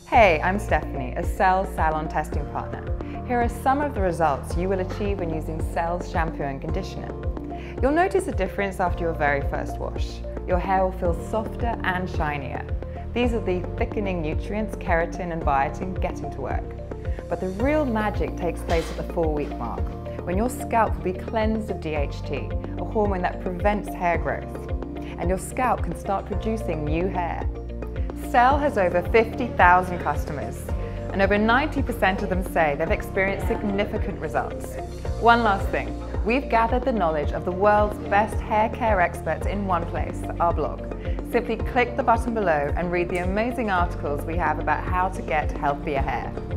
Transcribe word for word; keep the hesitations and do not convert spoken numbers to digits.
Hey, I'm Stephanie, a Cell's salon testing partner. Here are some of the results you will achieve when using Cell's shampoo and conditioner. You'll notice a difference after your very first wash. Your hair will feel softer and shinier. These are the thickening nutrients, keratin and biotin, getting to work. But the real magic takes place at the four-week mark, when your scalp will be cleansed of D H T, a hormone that prevents hair growth, and your scalp can start producing new hair. Cell has over fifty thousand customers, and over ninety percent of them say they've experienced significant results. One last thing, we've gathered the knowledge of the world's best hair care experts in one place, our blog. Simply click the button below and read the amazing articles we have about how to get healthier hair.